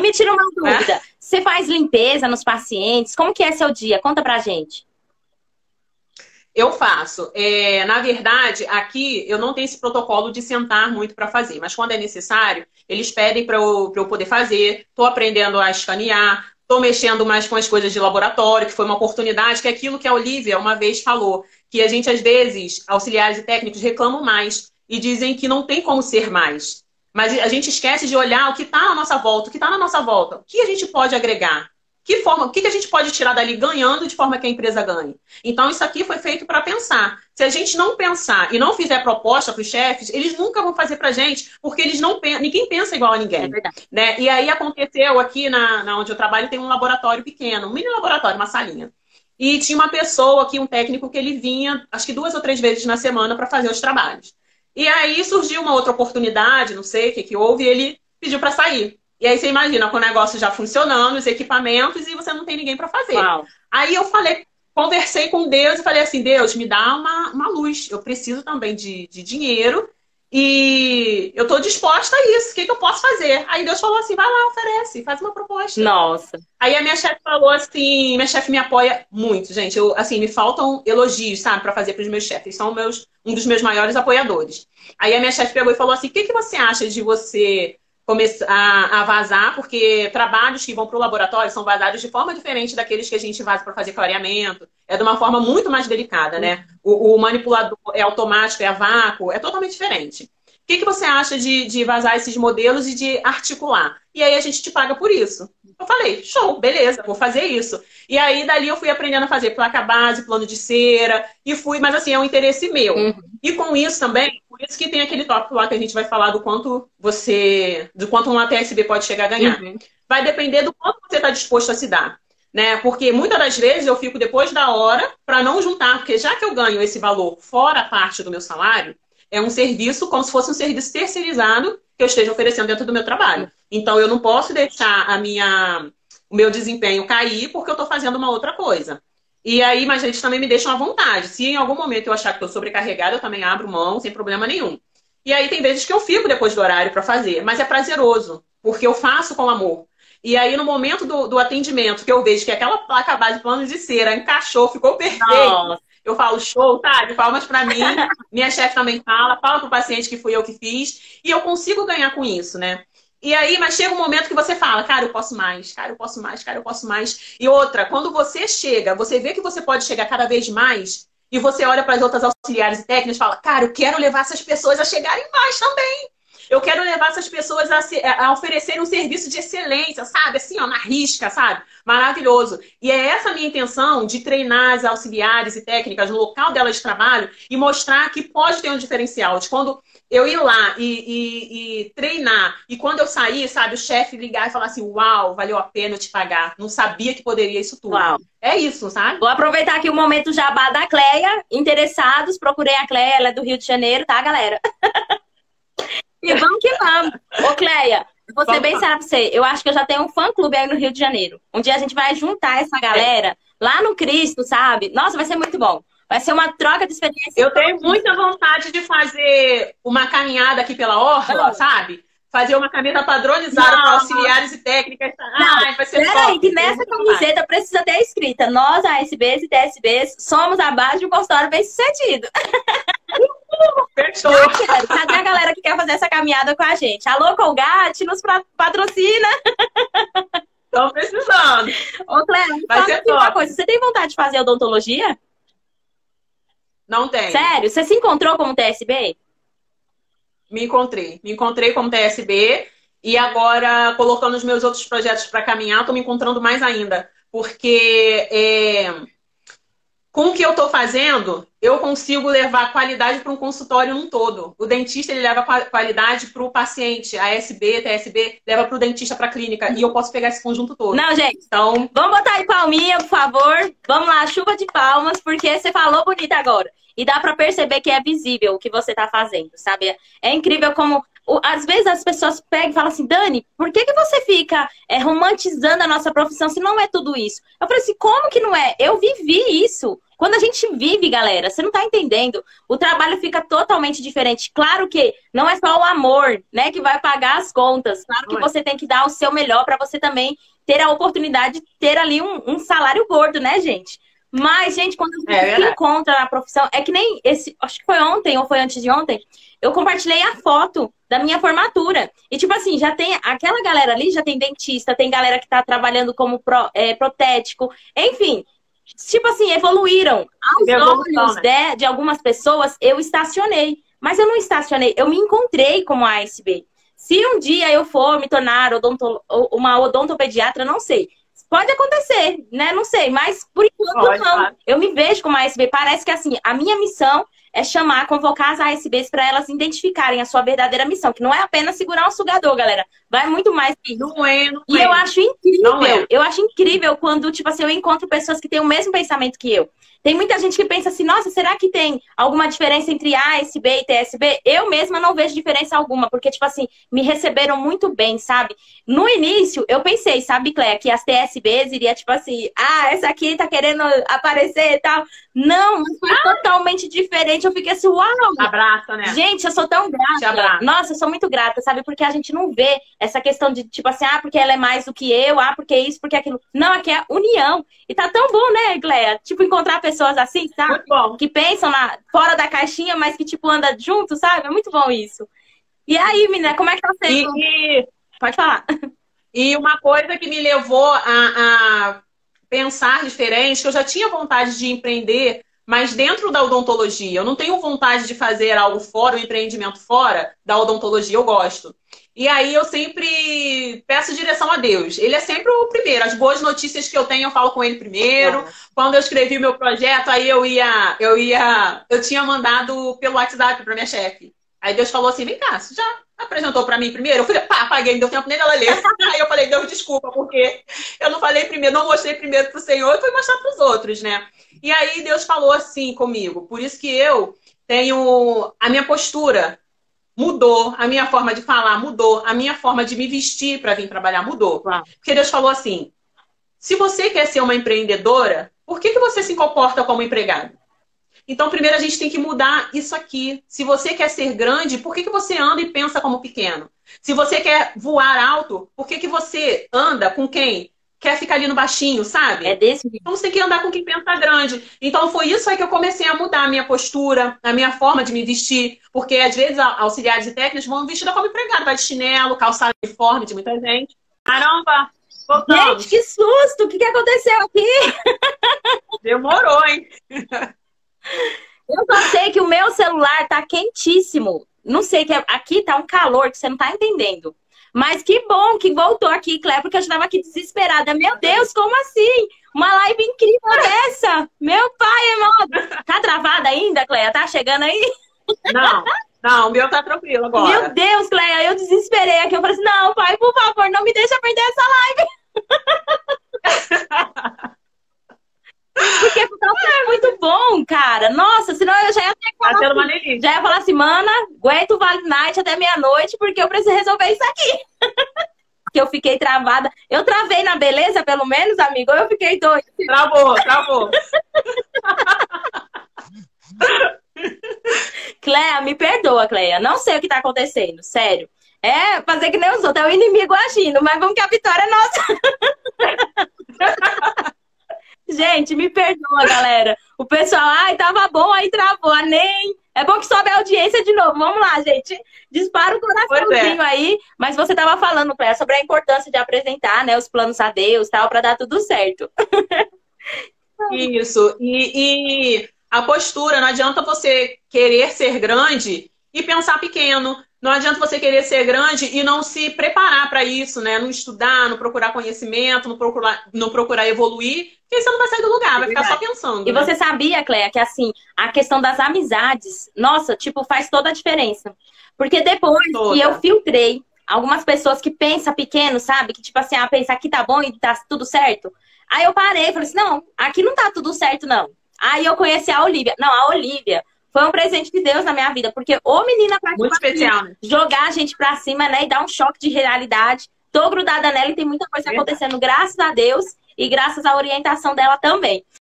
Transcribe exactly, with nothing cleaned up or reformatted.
Me tira uma né? dúvida. Você faz limpeza nos pacientes? Como que é seu dia? Conta pra gente. Eu faço. É, na verdade, aqui eu não tenho esse protocolo de sentar muito para fazer, mas quando é necessário, eles pedem para eu, para eu poder fazer. Estou aprendendo a escanear, estou mexendo mais com as coisas de laboratório, que foi uma oportunidade, que é aquilo que a Olivia uma vez falou, que a gente, às vezes, auxiliares e técnicos reclamam mais e dizem que não tem como ser mais. Mas a gente esquece de olhar o que está na nossa volta, o que está na nossa volta, o que a gente pode agregar. Que forma, o que a gente pode tirar dali ganhando de forma que a empresa ganhe? Então, isso aqui foi feito para pensar. Se a gente não pensar e não fizer proposta para os chefes, eles nunca vão fazer para a gente, porque eles não pensam, ninguém pensa igual a ninguém. É verdade. Né? E aí aconteceu aqui na, na onde eu trabalho, tem um laboratório pequeno, um mini laboratório, uma salinha. E tinha uma pessoa aqui, um técnico, que ele vinha, acho que duas ou três vezes na semana para fazer os trabalhos. E aí surgiu uma outra oportunidade, não sei o que, que houve, e ele pediu para sair. E aí você imagina, com o negócio já funcionando, os equipamentos, e você não tem ninguém para fazer. Uau. Aí eu falei, conversei com Deus e falei assim, Deus, me dá uma, uma luz. Eu preciso também de, de dinheiro e eu estou disposta a isso. O que, que eu posso fazer? Aí Deus falou assim, vai lá, oferece, faz uma proposta. Nossa. Aí a minha chefe falou assim, minha chefe me apoia muito, gente. Eu, assim, me faltam elogios, sabe, para fazer para os meus chefes. Eles são meus, um dos meus maiores apoiadores. Aí a minha chefe pegou e falou assim, o que, que você acha de você começar a vazar, porque trabalhos que vão para o laboratório são vazados de forma diferente daqueles que a gente vaza para fazer clareamento. É de uma forma muito mais delicada, né? O, o manipulador é automático, é a vácuo, é totalmente diferente. O que, que você acha de, de vazar esses modelos e de articular? E aí a gente te paga por isso. Eu falei, show, beleza, vou fazer isso. E aí, dali eu fui aprendendo a fazer placa base, plano de cera, e fui, mas assim, é um interesse meu. Uhum. E com isso também, por isso que tem aquele tópico lá que a gente vai falar do quanto você, do quanto um A T S B pode chegar a ganhar. Uhum. Vai depender do quanto você está disposto a se dar. Né? Porque muitas das vezes eu fico depois da hora para não juntar, porque já que eu ganho esse valor fora a parte do meu salário, é um serviço como se fosse um serviço terceirizado que eu esteja oferecendo dentro do meu trabalho. Então, eu não posso deixar a minha, o meu desempenho cair porque eu estou fazendo uma outra coisa. E aí, mas eles também me deixam à vontade. Se em algum momento eu achar que estou sobrecarregada, eu também abro mão, sem problema nenhum. E aí, tem vezes que eu fico depois do horário para fazer, mas é prazeroso, porque eu faço com amor. E aí, no momento do, do atendimento, que eu vejo que aquela placa base de plano de cera encaixou, ficou perfeito. Nossa. Eu falo, show, tá? De palmas pra mim. Minha chefe também fala, fala pro paciente que fui eu que fiz. E eu consigo ganhar com isso, né? E aí, mas chega um momento que você fala, cara, eu posso mais, cara, eu posso mais, cara, eu posso mais. E outra, quando você chega, você vê que você pode chegar cada vez mais, e você olha para as outras auxiliares e técnicas e fala, cara, eu quero levar essas pessoas a chegarem mais também. Eu quero levar essas pessoas a, se, a oferecerem um serviço de excelência, sabe? Assim, ó, na risca, sabe? Maravilhoso. E é essa a minha intenção de treinar as auxiliares e técnicas no local delas de trabalho e mostrar que pode ter um diferencial. De quando eu ir lá e, e, e treinar, e quando eu sair, sabe, o chefe ligar e falar assim, uau, valeu a pena eu te pagar. Não sabia que poderia isso tudo. Uau. É isso, sabe? Vou aproveitar aqui o momento jabá da Cleia. Interessados, procurei a Cleia, ela é do Rio de Janeiro, tá, galera? E vamos que vamos. Ô, Cleia, vou ser bem séria pra você. Eu acho que eu já tenho um fã-clube aí no Rio de Janeiro. Um dia a gente vai juntar essa galera é. lá no Cristo, sabe? Nossa, vai ser muito bom. Vai ser uma troca de experiência. Eu tenho muita vontade de fazer uma caminhada aqui pela orla, oh. sabe? Fazer uma camisa padronizada para auxiliares e técnicas. Não, Ai, vai ser peraí, que nessa camiseta precisa ter escrita. Nós, A S Bs e T S Bs, somos a base de um consultório bem sucedido. Fechou. Cadê a galera que quer fazer essa caminhada com a gente? Alô, Colgate, nos patrocina. Estão precisando. Ô, Cléia, fala aqui uma coisa. Você tem vontade de fazer odontologia? Não tem. Sério? Você se encontrou como T S B? Me encontrei. Me encontrei como T S B e agora, colocando os meus outros projetos para caminhar, estou me encontrando mais ainda. Porque é, com o que eu estou fazendo, eu consigo levar qualidade para um consultório num todo. O dentista ele leva qualidade para o paciente. A S B, T S B, leva para o dentista, para a clínica. E eu posso pegar esse conjunto todo. Não, gente. Então, vamos botar aí palminha, por favor. Vamos lá, chuva de palmas, porque você falou bonito agora. E dá pra perceber que é visível o que você tá fazendo, sabe? É incrível como... Às vezes as pessoas pegam e falam assim, Dani, por que que você fica é, romantizando a nossa profissão se não é tudo isso? Eu falei assim, como que não é? Eu vivi isso. Quando a gente vive, galera, você não tá entendendo. O trabalho fica totalmente diferente. Claro que não é só o amor, né, que vai pagar as contas. Claro que você tem que dar o seu melhor para você também ter a oportunidade de ter ali um, um salário gordo, né, gente? Mas, gente, quando a gente é se encontra na profissão, é que nem esse, acho que foi ontem ou foi antes de ontem, eu compartilhei a foto da minha formatura. E, tipo assim, já tem aquela galera ali, já tem dentista, tem galera que tá trabalhando como pro, é, protético, enfim. Tipo assim, evoluíram. Aos olhos né? de, de algumas pessoas, eu estacionei. Mas eu não estacionei, eu me encontrei como A S B. Se um dia eu for me tornar odonto, uma odontopediatra, não sei. Pode acontecer, né? Não sei, mas por enquanto Pode, não. Claro. Eu me vejo como A S B. Parece que assim, a minha missão é chamar, convocar as A S Bs para elas identificarem a sua verdadeira missão, que não é apenas segurar um sugador, galera. Vai muito mais que isso. Não é, não e é. eu acho incrível, não é. eu acho incrível quando, tipo assim, eu encontro pessoas que têm o mesmo pensamento que eu. Tem muita gente que pensa assim, nossa, será que tem alguma diferença entre A S B e T S B? Eu mesma não vejo diferença alguma, porque, tipo assim, me receberam muito bem, sabe? No início, eu pensei, sabe, Cléia, que as T S Bs iria, tipo assim, ah, essa aqui tá querendo aparecer e tal. Não, mas foi ah! totalmente diferente. Eu fiquei assim, uau! Abraça, né? Gente, eu sou tão grata. Nossa, eu sou muito grata, sabe? Porque a gente não vê essa questão de, tipo assim, ah, porque ela é mais do que eu, ah, porque isso, porque aquilo. Não, aqui é união. E tá tão bom, né, Cléia? Tipo, encontrar pessoas assim, sabe? Muito bom. Que pensam na, fora da caixinha, mas que, tipo, anda junto, sabe? É muito bom isso. E aí, menina, como é que tá sendo? E, e... Pode falar. E uma coisa que me levou a, a pensar diferente, que eu já tinha vontade de empreender, mas dentro da odontologia. Eu não tenho vontade de fazer algo fora, um empreendimento fora da odontologia, eu gosto. E aí eu sempre peço direção a Deus. Ele é sempre o primeiro. As boas notícias que eu tenho, eu falo com ele primeiro. É. Quando eu escrevi o meu projeto, aí eu ia, eu ia, eu tinha mandado pelo WhatsApp para minha chefe. Aí Deus falou assim, vem cá, você já apresentou para mim primeiro? Eu falei, pá, apaguei, não deu tempo nem dela ler. Aí eu falei, Deus, desculpa, porque eu não falei primeiro, não mostrei primeiro pro Senhor, eu fui mostrar pros outros, né? E aí Deus falou assim comigo. Por isso que eu tenho a minha postura mudou, a minha forma de falar mudou, a minha forma de me vestir para vir trabalhar mudou. Uau. Porque Deus falou assim, se você quer ser uma empreendedora, por que, que você se comporta como empregado? Então, primeiro a gente tem que mudar isso aqui. Se você quer ser grande, por que, que você anda e pensa como pequeno? Se você quer voar alto, por que, que você anda com quem quer ficar ali no baixinho, sabe? É desse jeito. Então você tem que andar com quem pensa grande. Então foi isso aí que eu comecei a mudar a minha postura, a minha forma de me vestir. Porque às vezes auxiliares e técnicos vão vestida como empregado, vai de chinelo, calçado uniforme de muita gente. Caramba! Voltamos. Gente, que susto! O que, que aconteceu aqui? Demorou, hein? Eu só sei que o meu celular tá quentíssimo. Não sei, que aqui tá um calor que você não tá entendendo. Mas que bom que voltou aqui, Cléia, porque eu estava aqui desesperada. Meu Deus, como assim? Uma live incrível dessa! Meu pai, amado! Tá travada ainda, Cléia? Tá chegando aí? Não, não, o meu tá tranquilo agora. Meu Deus, Cléia, eu desesperei aqui. Eu falei assim, não, pai, por favor, não me deixa perder essa live. Porque é muito bom, cara. Nossa, senão eu já ia ter que falar, tá assim, já ia falar assim, mana, aguenta o Vale Night até meia-noite, porque eu preciso resolver isso aqui. Que eu fiquei travada. Eu travei na beleza, pelo menos, amigo, ou eu fiquei doida? Travou, travou. Cléia, me perdoa, Cléia. Não sei o que tá acontecendo, sério. É fazer que nem os outros, é o inimigo agindo, mas vamos que a vitória é nossa. Gente, me perdoa, galera. O pessoal, ai, tava bom, aí travou. Ah, nem. É bom que sobe a audiência de novo. Vamos lá, gente. Dispara o coraçãozinho é. aí. Mas você tava falando, Cléia, sobre a importância de apresentar, né, os planos a Deus e tal, pra dar tudo certo. Isso. E, e a postura, não adianta você querer ser grande e pensar pequeno. Não adianta você querer ser grande e não se preparar para isso, né? Não estudar, não procurar conhecimento, não procurar, não procurar evoluir, porque você não vai sair do lugar, vai ficar só pensando. E né? você sabia, Cléia, que assim, a questão das amizades, nossa, tipo, faz toda a diferença. Porque depois toda. que eu filtrei algumas pessoas que pensam pequeno, sabe? Que tipo assim, ah, pensa aqui tá bom e tá tudo certo. Aí eu parei e falei assim, não, aqui não tá tudo certo, não. Aí eu conheci a Olivia. Não, a Olivia foi um presente de Deus na minha vida, porque ô menina pra Muito especial, né? jogar a gente pra cima, né, e dar um choque de realidade. Tô grudada nela e tem muita coisa Verdade. acontecendo, graças a Deus e graças à orientação dela também.